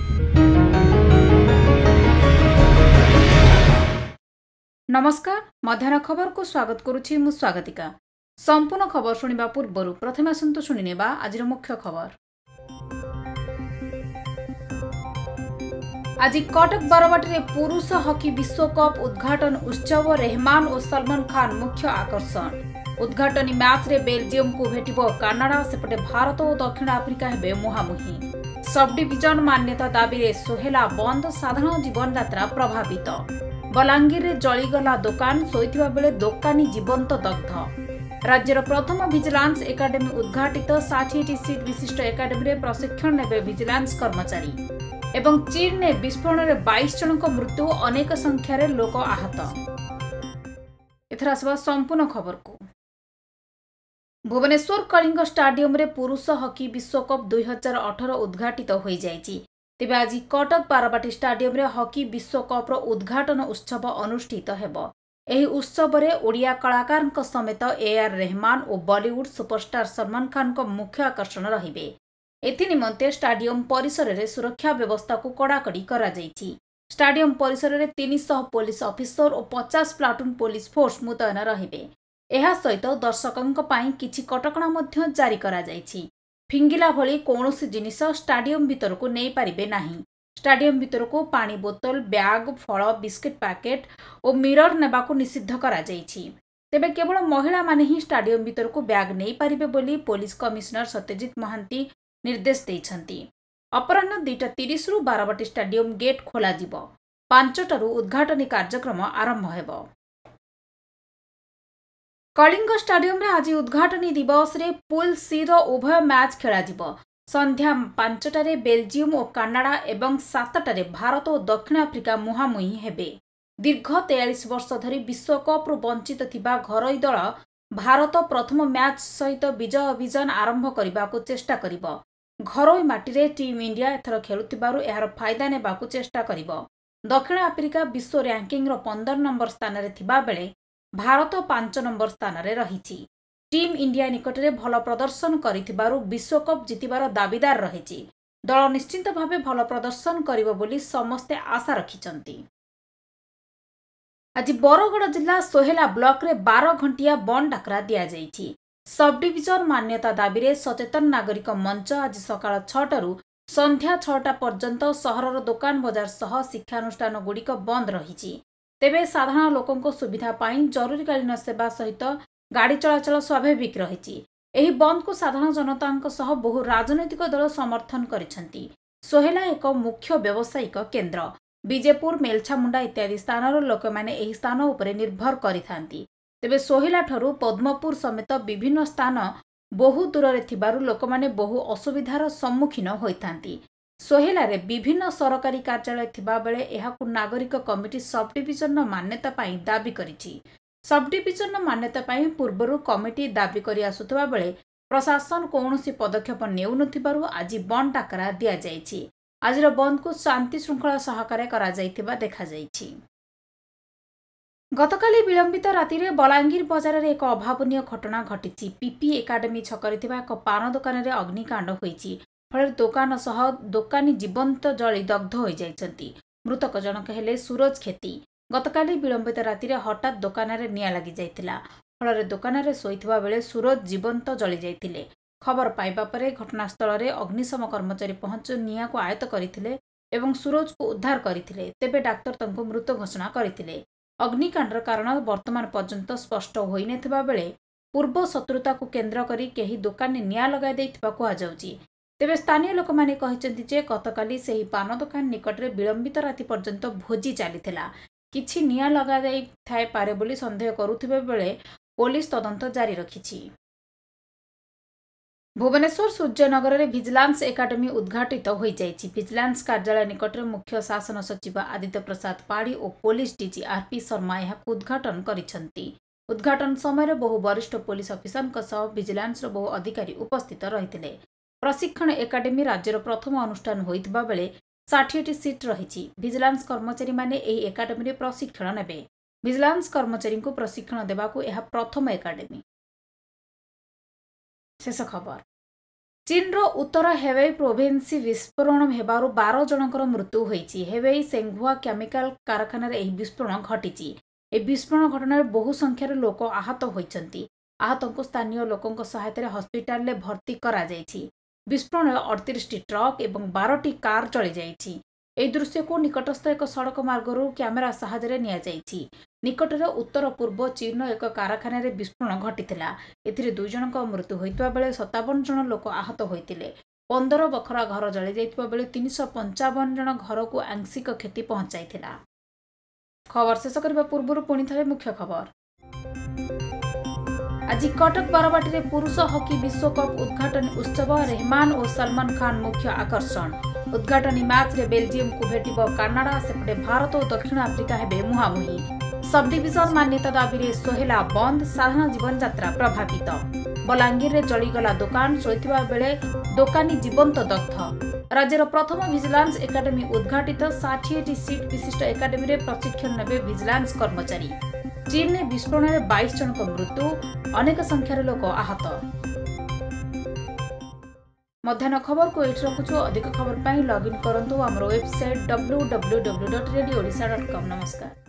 नमस्कार मध्याह्न खबर को स्वागत करुछि मु स्वागतिका। संपूर्ण खबर शुणिबा पूर्वरु प्रथम आसंतु शुणिनेबा आजिर मुख्य खबर। आज कटक बारवाटी पुरुष हॉकी विश्वकप उद्घाटन उत्सव रेहमान और सलमान खान मुख्य आकर्षण। उद्घाटनी मैच रे बेल्जियम को भेटिबो कानाडा, सेपटे भारत और दक्षिण आफ्रिका हेबे मुहामुही। सब डिविजन मान्यता दाबी रे सोहेला बंद, साधारण जीवन यात्रा प्रभावित। बलांगीर रे जलीगला दुकान, शोइथिबा बेले दोकानी जीवंत दग्ध। राज्यर प्रथम विजिलेंस एकाडेमी उद्घाटित, 60 सीट विशिष्ट एकाडेमी रे प्रशिक्षण नेबे विजिलेंस कर्मचारी। एवं चीन ने विस्फोरण रे 22 जनक मृत्यु, अनेक संख्यार लोक आहत। एथर आसबा संपूर्ण खबर को। भुवनेश्वर कलिंग स्टाडियम रे पुरुष हॉकी विश्वकप 2018 उद्घाटित हो जाइछि। तेबे आज कटक बारवाटी स्टाडियम रे हॉकी विश्वकप रो उद्घाटन उत्सव अनुष्ठित हेबो। एही उत्सव रे ओडिया कलाकार समेत AR रहमान और बॉलीवुड सुपरस्टार सलमान खान को मुख्य आकर्षण रहिबे। एथि निमंते स्टाडियम परिसर रे सुरक्षा व्यवस्था को कड़ाकड़ी करा जाइछि। स्टाडियम परिसर रे 300 पुलिस ऑफिसर और 50 प्लाटून पुलिस फोर्स मुतयन रहिबे। एहा सहित दर्शकंक पई किछि कटकणा मध्य जारी करा जाइछि। फिंगिला भली कौनसी जिनिस स्टाडियम भीतर को नहीं पारिबे नाही। स्टाडियम भीतर को पानी बोतल, बैग, फल, बिस्किट पैकेट और मिरर नेबाकू निषिद्ध करा जाइछि। तेबे केवल महिला माने ही स्टाडियम भीतर को बैग नहीं पारिबे बोली पुलिस कमिश्नर सत्यजित महांती निर्देश दैछंती। अपराह्न 2:30 रु बारवाटी स्टाडियम गेट खोला जिवो। 5टारू उद्घाटनी कार्यक्रम आरंभ हेबो। कलिंग स्टाडियम रे आज उद्घाटनी दिवस रे पूल सी रो उभय मैच खेला जिवो। संध्या 5टारे बेल्जियम और कानाडा एवं 7टारे भारत और दक्षिण आफ्रिका मुहामुही हेबे। दीर्घ 43 वर्ष धरी विश्वकप रु वंचित थिबा घरोई दल भारत प्रथम मैच सहित विजय अभियान आरंभ करने चेष्टा करिबो। घरोई माटी रे टीम इंडिया एथर खेलुथिबारु एहार फायदा नेबाकू चेष्टा करिबो। दक्षिण आफ्रिका विश्व रैंकिंग रो 15 नंबर स्थान रे थिबा बेले भारत 5 नंबर स्थान रे रहिछि। टीम इंडिया निकट रे भल प्रदर्शन करिथिबारु विश्वकप जितिबार दाबीदार रहिछि। दल निश्चित भावे भल प्रदर्शन करिबो बोली समस्ते आशा रखिछंती। आज बरगड़ जिला सोहेला ब्लॉक रे 12 घंटिया बंद डाकरा दिया जाइछि। सब डिविजन मान्यता दाबी रे सचेतन नागरिक मंच आज सकाळ 6टारू संध्या 6टा पर्यंत सहरर दुकान बजार सह शिक्षानुष्ठान गुड़िक बंद रहिछि। तेबे साधारण लोकंको सुविधा पाई जरूरीकालीन सेवा सहित गाड़ी चलाचल स्वाभाविक रहिछि। एही बंद को साधारण जनतांक सह बहु राजनैतिक दल समर्थन करिसेंती। सोहेला एक मुख्य व्यावसायिक केन्द्र। बीजेपुर, मेलछामुंडा इत्यादि स्थानर लोक माने एही स्थान उपरे निर्भर करिथांती। तेबे सोहेला ठरू पद्मपुर समेत विभिन्न स्थान बहु दूर रे थिबारु लोक माने बहु असुविधार सम्मुखीन होइथांती। सोहेला रे विभिन्न सरकारी कार्यालय थिबा बेले एहाकु नागरिक कमिटी सब डिविजन मान्यता पाई दाबी करिछि। सब डिविजन मान्यता पाई पूर्वरु कमिटी दाबी करि आसुथबा बेले प्रशासन कौनसी पदक्षेप नेउ नथिबारु आज बंद डाकरा दिया जाइछि। आजिर बंद को शांति श्रृंखला सहकार्य करा जाइथिबा देखा जाइछि। गतकाली विलंबित राति रे बलांगीर बजार रे एक अभावनीय घटना घटिछि। पीपी एकाडेमी छकरे थिबा एक पान दुकान रे अग्निकांड होइछि। फल दोकान सह दोकानी जीवंत जली दग्ध हो जाइछंती। मृतक जनक हेले सूरज खेती। गतकाली विलंबित राति रे हठात दोकान रे निया लागि जाइतिला। फल दोकान रे सोइथिबा बेले सूरज जीवंत जली जाइतिले। खबर पाइबा परे घटनास्थल रे अग्निशम कर्मचारी पहुंच निया को आयत्त करिथिले एवं सूरज को उद्धार करिथिले। तेबे डाक्टर तंको मृत घोषणा करिथिले। अग्निकांडर कारण वर्तमान पर्यंत स्पष्ट होई नथिबा बेले पूर्व शत्रुता को केंद्र करी केही दोकान निया लगाई दैथिबा कुहा जाउची। तेबे स्थानीय लोक माने कहिसेंती जे गतकाली सेही पान दोकान निकट रे विलंबित राति पर्यंत भोजी चलीथिला। किछि निया लगा जाई थाए पारे बोली संदेह करुथिबे बेले पुलिस तदंत जारी रखिछि। भुवनेश्वर सूर्यनगर रे विजिलेंस एकाडेमी उद्घाटित हो जाइछि। विजिलेंस कार्यालय निकट रे मुख्य शासन सचिव आदित्य प्रसाद पाड़ी और पुलिस डीजी आरपी शर्मा यहां उद्घाटन करिसेंती। उद्घाटन समय बहु वरिष्ठ पुलिस अफिसरक सह विजिलेंस बहु अधिकारी उपस्थित रहिथिले। प्रशिक्षण एकाडेमी राज्यर प्रथम अनुष्ठान होइथिबा बेले 60 सीट रहिछि। विजिलेंस कर्मचारी माने एही एकाडेमी रे प्रशिक्षण नेबे। विजिलेंस कर्मचारी को प्रशिक्षण देबाकू एहा प्रथम एकाडेमी। शेष खबर। चीन रो उत्तर हेवेई प्रोविन्स विस्फोरण हेबारु 12 जनकर मृत्यु होईची। हेवेई सेंघुआ केमिकल कारखाना एही विस्फोरण घटिची। ए विस्फोरण घटनार बहु संख्यार लोक आहत होईचंती। आहतंको स्थानीय लोकंक सहायतारे हस्पिटाल रे भर्ती करा जायछि। विस्फोरण 38टी ट्रक एवं 12टी कार चली जायछि। ଏହି ଦୃଶ୍ୟକୁ ନିକଟସ୍ଥ ଏକ ସଡ଼କ ମାର୍ଗରୁ କ୍ୟାମେରା ସାହାଯ୍ୟରେ ନିଆଯାଇଛି। ନିକଟରେ ଉତ୍ତର ପୂର୍ବ ଚୀନର ଏକ କାରଖାନାରେ ବିସ୍ଫୋରଣ ଘଟିଥିଲା। ଏଥିରେ 2 ଜଣଙ୍କ ମୃତ୍ୟୁ ହୋଇଥିବା ବେଳେ 57 ଜଣ ଲୋକ ଆହତ ହୋଇଥିଲେ। 15 ବଖରା ଘର ଜଳି ଯାଇଥିବା ବେଳେ 355 ଜଣ ଘରକୁ ଆଂଶିକ କ୍ଷତି ପହଞ୍ଚାଇଥିଲା। ଖବର ଶେଷ କରିବା ପୂର୍ବରୁ ପୁଣି ଥରେ ମୁଖ୍ୟ ଖବର। आज कटक बारवाटी पुरुष हॉकी विश्वकप उद्घाटन उत्सव रेहमान और सलमान खान मुख्य आकर्षण। उद्घाटनी मैच रे बेल्जियम को भेटिब कानाडा, सेपटे भारत और दक्षिण आफ्रिका हेबे मुहांमुही। सब डिविजन मान्यता दाबी सोहेला बंद, साधारण जीवन यात्रा प्रभावित। बलांगीर रे जलीगला दुकान, चलता बेले दोकानी जीवंत दग्ध। राज्यर प्रथम विजिलेंस एकाडेमी उद्घाटित। 60टी सीट विशिष्ट एकाडेमी रे प्रशिक्षण नेबे विजिलेंस कर्मचारी। चीन में विस्फोरण में 22 जनक मृत्यु, अनेक संख्यार लोक आहत। मध्याह्न खबर को एठी रखुछु। अधिक खबर पाई लॉगिन करंतु हमर वेबसाइट www.radioodsha.com। नमस्कार।